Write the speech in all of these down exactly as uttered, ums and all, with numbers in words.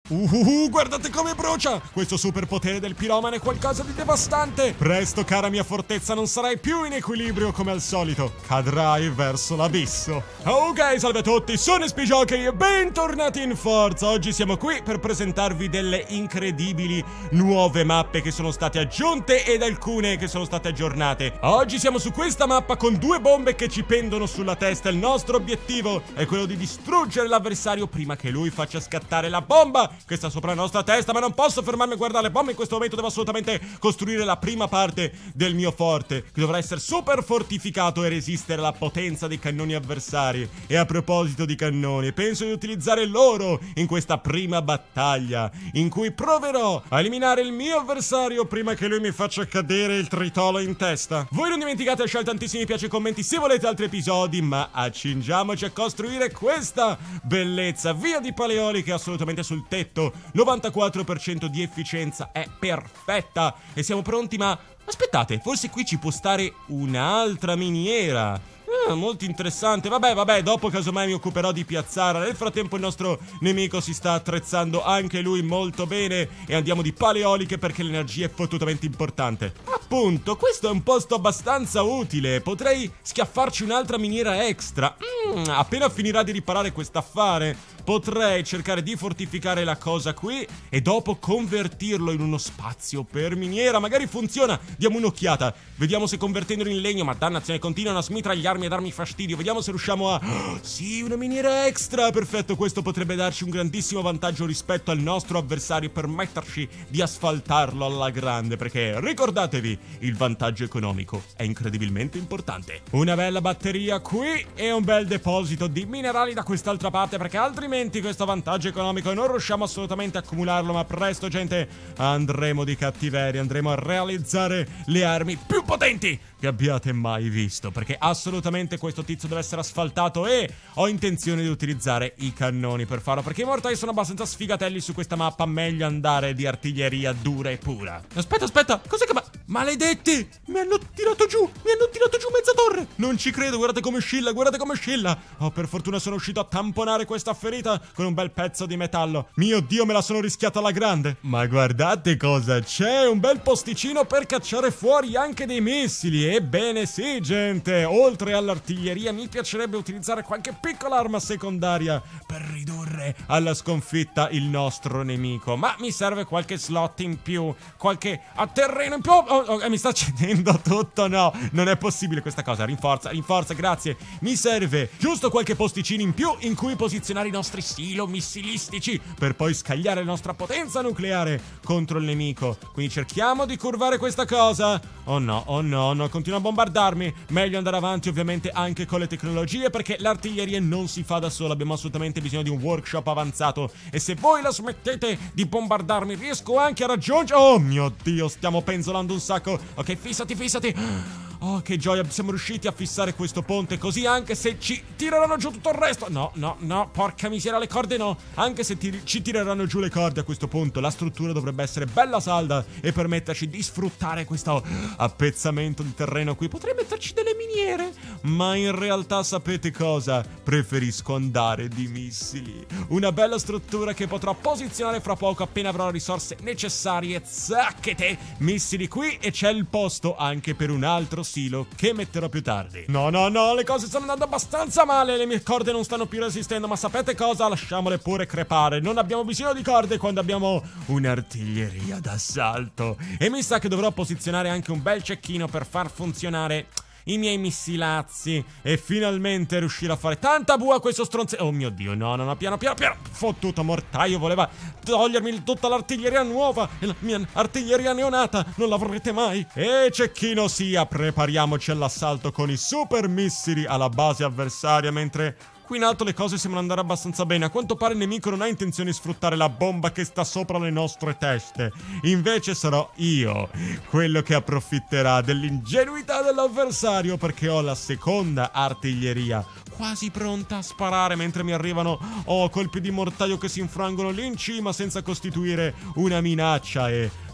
Uh, guardate come brucia! Questo superpotere del piromane è qualcosa di devastante! Presto, cara mia fortezza, non sarai più in equilibrio come al solito. Cadrai verso l'abisso. Ok, salve a tutti, sono SPJockey e bentornati in Forza. Oggi siamo qui per presentarvi delle incredibili nuove mappe che sono state aggiunte ed alcune che sono state aggiornate. Oggi siamo su questa mappa con due bombe che ci pendono sulla testa. Il nostro obiettivo è quello di distruggere l'avversario prima che lui faccia scattare la bomba che sta sopra la nostra testa, ma non posso fermarmi a guardare le bombe in questo momento. Devo assolutamente costruire la prima parte del mio forte, che dovrà essere super fortificato e resistere alla potenza dei cannoni avversari. E a proposito di cannoni, penso di utilizzare loro in questa prima battaglia, in cui proverò a eliminare il mio avversario prima che lui mi faccia cadere il tritolo in testa. Voi non dimenticate di lasciare tantissimi piace e commenti se volete altri episodi, ma accingiamoci a costruire questa bellezza. Via di Paleoli che è assolutamente sul tetto, novantaquattro per cento di efficienza, è perfetta e siamo pronti. Ma aspettate, forse qui ci può stare un'altra miniera. Ah, molto interessante. Vabbè, vabbè, dopo casomai mi occuperò di piazzarla. Nel frattempo il nostro nemico si sta attrezzando anche lui molto bene e andiamo di paleoliche perché l'energia è fottutamente importante. Appunto, questo è un posto abbastanza utile. Potrei schiaffarci un'altra miniera extra. Mm, appena finirà di riparare quest'affare, potrei cercare di fortificare la cosa qui e dopo convertirlo in uno spazio per miniera. Magari funziona. Diamo un'occhiata. Vediamo se convertendolo in legno. Ma dannazione, continuano a smitragliarmi e darmi fastidio. Vediamo se riusciamo a... Oh, sì, una miniera extra. Perfetto, questo potrebbe darci un grandissimo vantaggio rispetto al nostro avversario, permetterci di asfaltarlo alla grande, perché ricordatevi, il vantaggio economico è incredibilmente importante. Una bella batteria qui e un bel deposito di minerali da quest'altra parte, perché altrimenti questo vantaggio economico non riusciamo assolutamente a accumularlo. Ma presto, gente, andremo di cattiveria, andremo a realizzare le armi più potenti che abbiate mai visto, perché assolutamente questo tizio deve essere asfaltato e ho intenzione di utilizzare i cannoni per farlo, perché i mortai sono abbastanza sfigatelli su questa mappa. Meglio andare di artiglieria dura e pura. Aspetta, aspetta, cos'è che... Ma... Maledetti! Mi hanno tirato giù! Mi hanno tirato giù mezza torre! Non ci credo, guardate come scilla, guardate come scilla! Oh, per fortuna sono riuscito a tamponare questa ferita con un bel pezzo di metallo. Mio Dio, me la sono rischiata alla grande! Ma guardate cosa c'è! Un bel posticino per cacciare fuori anche dei missili! Ebbene sì, gente! Oltre all'artiglieria mi piacerebbe utilizzare qualche piccola arma secondaria per ridurre alla sconfitta il nostro nemico. Ma mi serve qualche slot in più, qualche atterreno in più. Oh, oh, mi sta cedendo tutto, no, non è possibile questa cosa. Rinforza, rinforza, grazie. Mi serve giusto qualche posticino in più in cui posizionare i nostri silo missilistici per poi scagliare la nostra potenza nucleare contro il nemico. Quindi cerchiamo di curvare questa cosa. Oh no, oh no, no, continua a bombardarmi. Meglio andare avanti ovviamente anche con le tecnologie, perché l'artiglieria non si fa da sola. Abbiamo assolutamente bisogno di un workshop avanzato. E se voi la smettete di bombardarmi, riesco anche a raggiungere... Oh mio Dio, stiamo penzolando un sacco. Ok, fissati, fissati. Oh, che gioia, siamo riusciti a fissare questo ponte, così anche se ci tireranno giù tutto il resto. No, no, no, porca miseria, le corde no. Anche se ti, ci tireranno giù le corde a questo punto, la struttura dovrebbe essere bella salda e permetterci di sfruttare questo appezzamento di terreno qui. Potrei metterci delle miniere, ma in realtà sapete cosa? Preferisco andare di missili. Una bella struttura che potrò posizionare fra poco appena avrò le risorse necessarie. Zacchete, missili qui e c'è il posto anche per un altro silo che metterò più tardi. No, no, no, le cose stanno andando abbastanza male. Le mie corde non stanno più resistendo, ma sapete cosa? Lasciamole pure crepare. Non abbiamo bisogno di corde quando abbiamo un'artiglieria d'assalto. E mi sa che dovrò posizionare anche un bel cecchino per far funzionare i miei missilazzi e finalmente riuscire a fare tanta bua a questo stronzo. Oh mio Dio, no, no, no, piano, piano, piano. Fottuto mortaio, voleva togliermi tutta l'artiglieria nuova e la mia artiglieria neonata non l'avrete mai. E cecchino sia, prepariamoci all'assalto con i super missili alla base avversaria, mentre... qui in alto le cose sembrano andare abbastanza bene. A quanto pare il nemico non ha intenzione di sfruttare la bomba che sta sopra le nostre teste. Invece sarò io quello che approfitterà dell'ingenuità dell'avversario, perché ho la seconda artiglieria quasi pronta a sparare mentre mi arrivano oh, colpi di mortaio che si infrangono lì in cima senza costituire una minaccia. E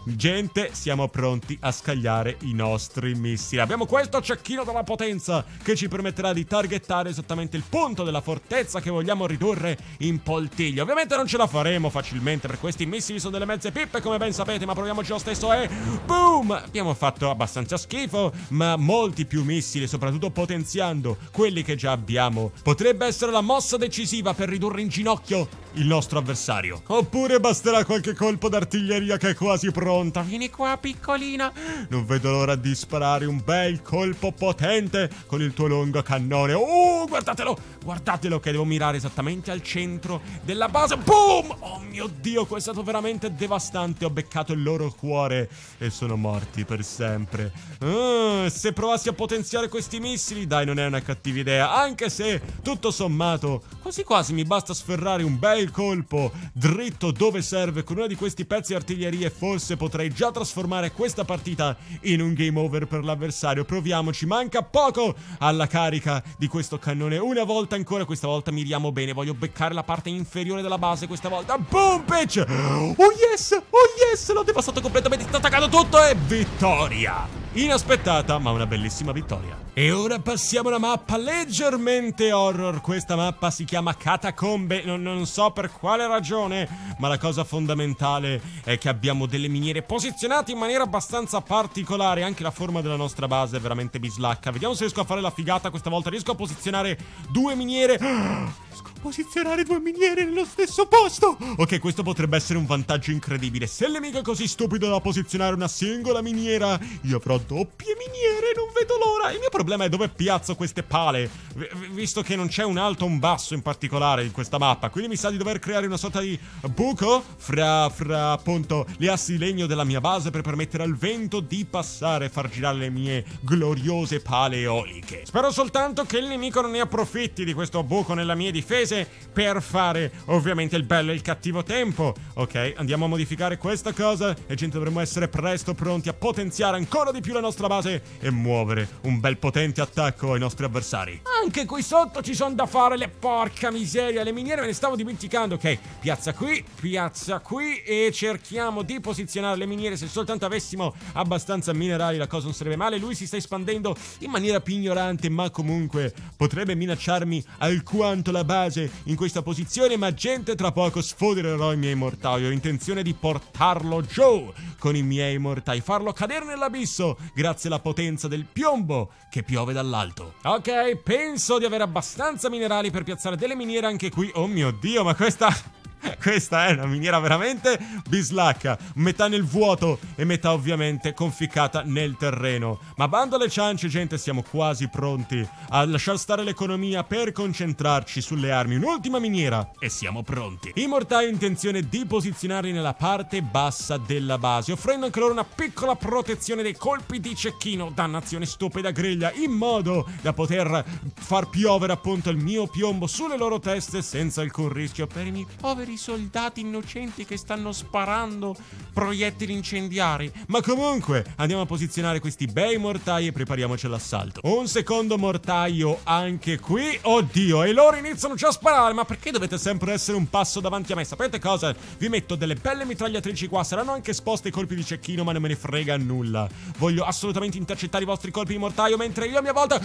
Gente, siamo pronti a scagliare i nostri missili. Abbiamo questo cecchino della potenza che ci permetterà di targettare esattamente il punto della fortezza che vogliamo ridurre in poltiglia. Ovviamente non ce la faremo facilmente, per questi missili sono delle mezze pippe, come ben sapete, ma proviamoci lo stesso e boom! Abbiamo fatto abbastanza schifo, ma molti più missili, soprattutto potenziando quelli che già abbiamo. Potrebbe essere la mossa decisiva per ridurre in ginocchio il nostro avversario. Oppure basterà qualche colpo d'artiglieria che è quasi pronta. Vieni qua, piccolina. Non vedo l'ora di sparare un bel colpo potente con il tuo lungo cannone. Oh, guardatelo, guardatelo che devo mirare esattamente al centro della base. Boom! Oh mio Dio, questo è stato veramente devastante. Ho beccato il loro cuore e sono morti per sempre. Uh, se provassi a potenziare questi missili, dai, non è una cattiva idea. Anche se, tutto sommato, quasi quasi mi basta sferrare un bel colpo dritto dove serve con uno di questi pezzi di artiglieria e forse potrei già trasformare questa partita in un game over per l'avversario. Proviamoci, manca poco alla carica di questo cannone. Una volta ancora, questa volta miriamo bene. Voglio beccare la parte inferiore della base questa volta. Boom, bitch! Oh yes, oh yes, l'ho devastato completamente, sta attaccando tutto e vittoria! Inaspettata, ma una bellissima vittoria. E ora passiamo alla mappa leggermente horror. Questa mappa si chiama Catacombe. Non, non so per quale ragione, ma la cosa fondamentale è che abbiamo delle miniere posizionate in maniera abbastanza particolare. Anche la forma della nostra base è veramente bislacca. Vediamo se riesco a fare la figata questa volta. Riesco a posizionare due miniere. Riesco a posizionare due miniere nello stesso posto. Ok, questo potrebbe essere un vantaggio incredibile. Se il nemico è così stupido da posizionare una singola miniera, io avrò doppie miniere, non vedo l'ora. Il mio problema è dove piazzo queste pale, v visto che non c'è un alto o un basso in particolare in questa mappa. Quindi mi sa di dover creare una sorta di buco fra, fra appunto le assi di legno della mia base per permettere al vento di passare e far girare le mie gloriose pale eoliche. Spero soltanto che il nemico non ne approfitti di questo buco nelle mie difese per fare ovviamente il bello e il cattivo tempo. Ok, andiamo a modificare questa cosa e gente, dovremmo essere presto pronti a potenziare ancora di più la nostra base e muovere un bel potente attacco ai nostri avversari. Anche qui sotto ci sono da fare, le porca miseria, le miniere me ne stavo dimenticando. Ok, piazza qui, piazza qui e cerchiamo di posizionare le miniere. Se soltanto avessimo abbastanza minerali la cosa non sarebbe male. Lui si sta espandendo in maniera più ignorante, ma comunque potrebbe minacciarmi alquanto la base in questa posizione. Ma gente, tra poco sfodererò i miei mortai. Ho intenzione di portarlo giù con i miei mortai, farlo cadere nell'abisso grazie alla potenza del piombo che piove dall'alto. Ok, penso di avere abbastanza minerali per piazzare delle miniere anche qui. Oh mio Dio, ma questa... questa è una miniera veramente bislacca. Metà nel vuoto e metà ovviamente conficcata nel terreno. Ma bando alle ciance, gente, siamo quasi pronti a lasciare stare l'economia per concentrarci sulle armi. Un'ultima miniera e siamo pronti. I mortai ho intenzione di posizionarli nella parte bassa della base, offrendo anche loro una piccola protezione dai colpi di cecchino. Dannazione, stupida griglia, in modo da poter far piovere appunto il mio piombo sulle loro teste senza alcun rischio per i miei poveri soldati innocenti che stanno sparando proiettili incendiari. Ma comunque andiamo a posizionare questi bei mortai e prepariamoci all'assalto. Un secondo mortaio anche qui. Oddio, e loro iniziano già a sparare. Ma perché dovete sempre essere un passo davanti a me? Sapete cosa? Vi metto delle belle mitragliatrici qua. Saranno anche esposte i colpi di cecchino, ma non me ne frega nulla. Voglio assolutamente intercettare i vostri colpi di mortaio, mentre io a mia volta...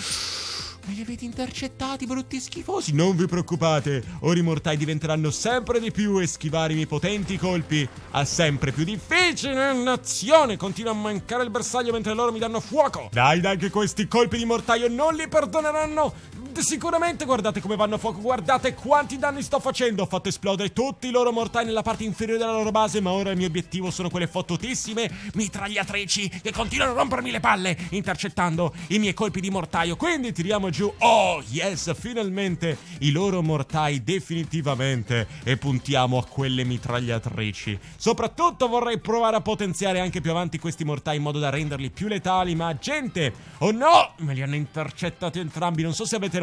me li avete intercettati, brutti schifosi. Non vi preoccupate, ora i mortai diventeranno sempre di più e schivare i miei potenti colpi è sempre più difficile. Nazione, continua a mancare il bersaglio mentre loro mi danno fuoco. Dai, dai, che questi colpi di mortaio non li perdoneranno sicuramente. Guardate come vanno a fuoco, guardate quanti danni sto facendo. Ho fatto esplodere tutti i loro mortai nella parte inferiore della loro base, ma ora il mio obiettivo sono quelle fottutissime mitragliatrici che continuano a rompermi le palle, intercettando i miei colpi di mortaio. Quindi tiriamo giù, oh yes, finalmente i loro mortai definitivamente, e puntiamo a quelle mitragliatrici. Soprattutto vorrei provare a potenziare anche più avanti questi mortai in modo da renderli più letali. Ma gente, oh no, me li hanno intercettati entrambi. Non so se avete notato,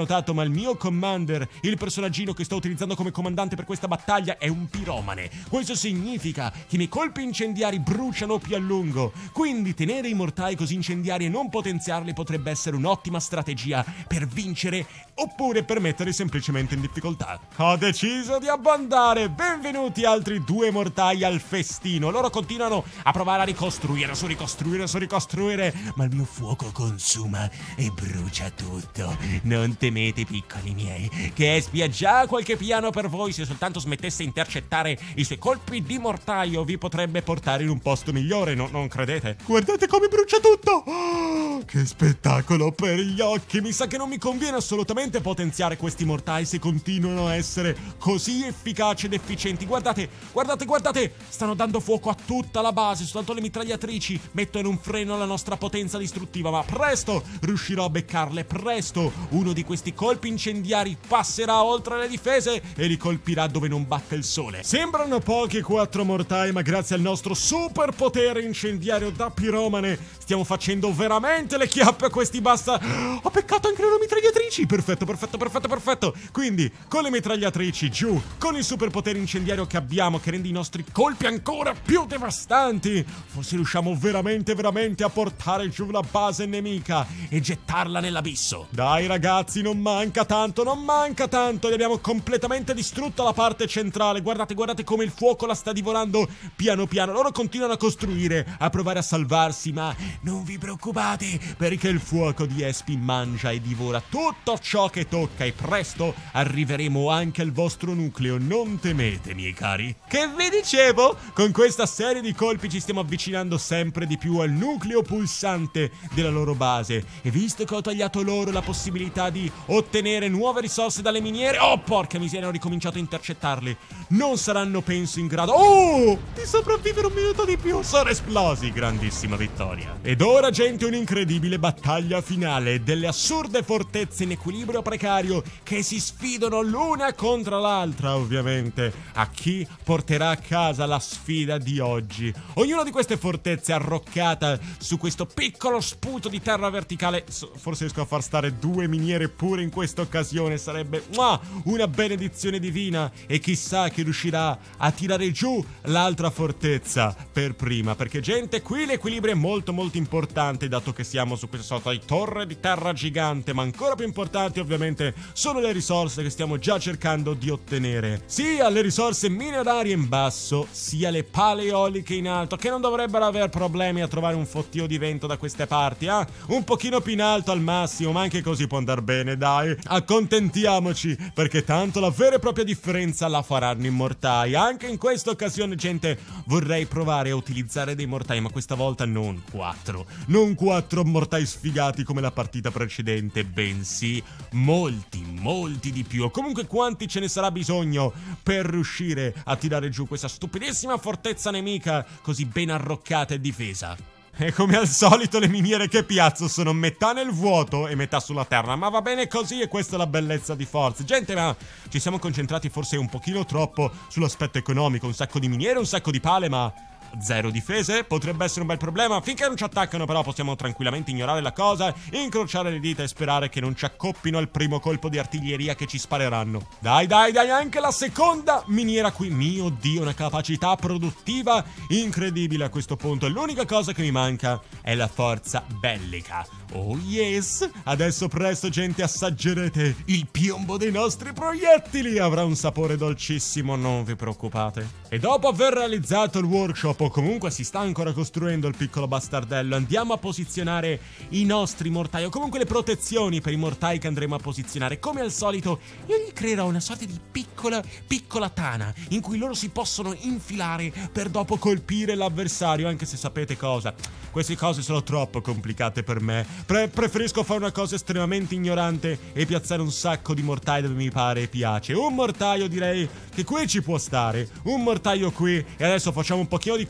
notato, ma il mio commander, il personaggino che sto utilizzando come comandante per questa battaglia, è un piromane. Questo significa che i miei colpi incendiari bruciano più a lungo, quindi tenere i mortai così incendiari e non potenziarli potrebbe essere un'ottima strategia per vincere oppure per metterli semplicemente in difficoltà. Ho deciso di abbandonare. Benvenuti altri due mortai al festino. Loro continuano a provare a ricostruire, su ricostruire, su ricostruire, ma il mio fuoco consuma e brucia tutto. Non temete, piccoli miei, che Espia ha già qualche piano per voi. Se soltanto smettesse di intercettare i suoi colpi di mortaio vi potrebbe portare in un posto migliore, no, non credete? Guardate come brucia tutto! Oh, che spettacolo per gli occhi! Mi sa che non mi conviene assolutamente potenziare questi mortai se continuano a essere così efficaci ed efficienti. Guardate, guardate, guardate! Stanno dando fuoco a tutta la base, soltanto le mitragliatrici mettono un freno alla nostra potenza distruttiva, ma presto riuscirò a beccarle, presto uno di questi colpi incendiari passerà oltre le difese e li colpirà dove non batte il sole. Sembrano pochi quattro mortai, ma grazie al nostro super potere incendiario da piromane stiamo facendo veramente le chiappe a questi basta. Ho beccato anche le loro mitragliatrici. Perfetto, perfetto, perfetto, perfetto. Quindi con le mitragliatrici giù, con il superpotere incendiario che abbiamo che rende i nostri colpi ancora più devastanti, forse riusciamo veramente veramente a portare giù la base nemica e gettarla nell'abisso. Dai ragazzi, non manca tanto, non manca tanto. Gli abbiamo completamente distrutto la parte centrale. Guardate, guardate come il fuoco la sta divorando piano piano. Loro continuano a costruire, a provare a salvarsi, ma non vi preoccupate, perché il fuoco di Espi mangia e divora tutto ciò che tocca e presto arriveremo anche al vostro nucleo. Non temete, miei cari. Che vi dicevo? Con questa serie di colpi ci stiamo avvicinando sempre di più al nucleo pulsante della loro base, e visto che ho tagliato loro la possibilità di ottenere nuove risorse dalle miniere, oh porca miseria, ho ricominciato a intercettarli. Non saranno penso in grado oh di sopravvivere un minuto di più. Sono esplosi. Grandissima vittoria. Ed ora gente, un'incredibile battaglia finale delle assurde fortezze in equilibrio precario che si sfidano l'una contro l'altra, ovviamente, a chi porterà a casa la sfida di oggi. Ognuna di queste fortezze è arroccata su questo piccolo sputo di terra verticale. Forse riesco a far stare due miniere pure in questa occasione, sarebbe mua, una benedizione divina, e chissà chi riuscirà a tirare giù l'altra fortezza per prima, perché gente, qui l'equilibrio è molto molto importante, dato che siamo su questa sorta di torre di terra gigante, ma ancora più importanti ovviamente sono le risorse che stiamo già cercando di ottenere, sia le risorse minerarie in basso sia le paleoliche in alto, che non dovrebbero aver problemi a trovare un fottio di vento da queste parti, eh? Un pochino più in alto al massimo, ma anche così può andar bene, dai, accontentiamoci, perché tanto la vera e propria differenza la faranno i mortai. Anche in questa occasione, gente, vorrei provare a utilizzare dei mortai, ma questa volta non quattro, non quattro mortai sfigati come la partita precedente, bensì molti, molti di più, o comunque quanti ce ne sarà bisogno per riuscire a tirare giù questa stupidissima fortezza nemica così ben arroccata e difesa. E come al solito le miniere che piazzo sono metà nel vuoto e metà sulla terra, ma va bene così, e questa è la bellezza di Forza. Gente, ma ci siamo concentrati forse un pochino troppo sull'aspetto economico, un sacco di miniere, un sacco di pale, ma zero difese potrebbe essere un bel problema. Finché non ci attaccano però possiamo tranquillamente ignorare la cosa, incrociare le dita e sperare che non ci accoppino al primo colpo di artiglieria che ci spareranno. Dai dai dai, anche la seconda miniera qui, mio Dio, una capacità produttiva incredibile a questo punto. L'unica cosa che mi manca è la forza bellica. Oh yes, adesso presto gente assaggerete il piombo dei nostri proiettili, avrà un sapore dolcissimo, non vi preoccupate. E dopo aver realizzato il workshop, o comunque si sta ancora costruendo il piccolo bastardello, andiamo a posizionare i nostri mortai, o comunque le protezioni per i mortai che andremo a posizionare. Come al solito io gli creerò una sorta di piccola, piccola tana in cui loro si possono infilare per dopo colpire l'avversario, anche se sapete cosa, queste cose sono troppo complicate per me. Pre preferisco fare una cosa estremamente ignorante e piazzare un sacco di mortai dove mi pare e piace. Un mortaio direi che qui ci può stare, un mortaio qui, e adesso facciamo un pochino di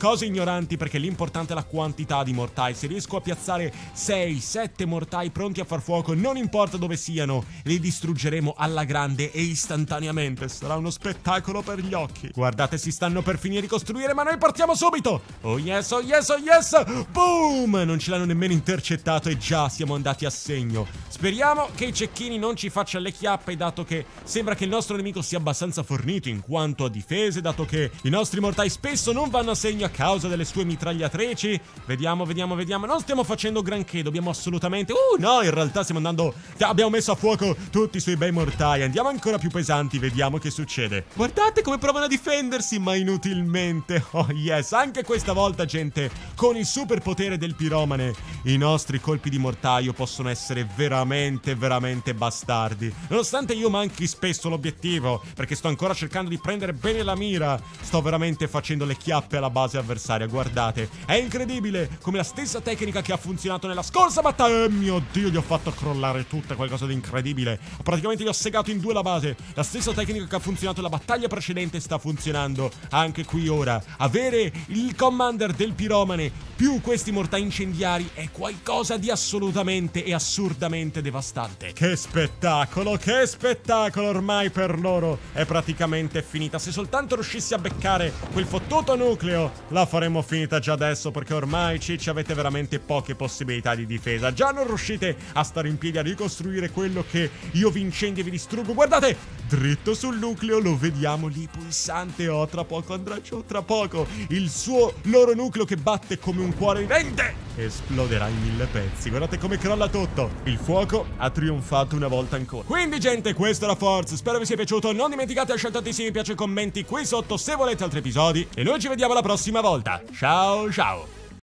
cose ignoranti, perché l'importante è la quantità di mortai. Se riesco a piazzare sei sette mortai pronti a far fuoco, non importa dove siano, li distruggeremo alla grande e istantaneamente. Sarà uno spettacolo per gli occhi. Guardate, si stanno per finire di costruire, ma noi partiamo subito. Oh yes, oh yes, oh yes. Boom! Non ce l'hanno nemmeno intercettato e già siamo andati a segno. Speriamo che i cecchini non ci facciano le chiappe, dato che sembra che il nostro nemico sia abbastanza fornito in quanto a difese, dato che i nostri mortai spesso non vanno a segno a causa delle sue mitragliatrici. Vediamo, vediamo, vediamo. Non stiamo facendo granché, dobbiamo assolutamente... Uh, no, in realtà stiamo andando... Abbiamo messo a fuoco tutti i suoi bei mortai. Andiamo ancora più pesanti, vediamo che succede. Guardate come provano a difendersi, ma inutilmente. Oh yes, anche questa volta, gente, con il superpotere del piromane, i nostri colpi di mortaio possono essere veramente, veramente bastardi. Nonostante io manchi spesso l'obiettivo, perché sto ancora cercando di prendere bene la mira, sto veramente facendo le chiappe alla base avversaria. Guardate, è incredibile come la stessa tecnica che ha funzionato nella scorsa battaglia. Oh mio Dio, gli ho fatto crollare tutta, qualcosa di incredibile. Praticamente gli ho segato in due la base. La stessa tecnica che ha funzionato nella battaglia precedente sta funzionando anche qui ora. Avere il commander del piromane più questi mortai incendiari è qualcosa di assolutamente e assurdamente devastante. Che spettacolo, che spettacolo. Ormai per loro è praticamente finita. Se soltanto riuscissi a beccare quel fottuto nucleo, la faremmo finita già adesso, perché ormai Cicci avete veramente poche possibilità di difesa. Già non riuscite a stare in piedi a ricostruire quello che io vi incendio e vi distruggo. Guardate, dritto sul nucleo, lo vediamo lì pulsante. Oh, tra poco andrà giù, tra poco il suo loro nucleo che batte come un cuore vivente esploderà in mille pezzi. Guardate come crolla tutto. Il fuoco ha trionfato una volta ancora. Quindi gente, questo era Forza. Spero vi sia piaciuto. Non dimenticate di lasciare tantissimi mi piace e commenti qui sotto se volete altri episodi. E noi ci vediamo la prossima volta. Ciao ciao.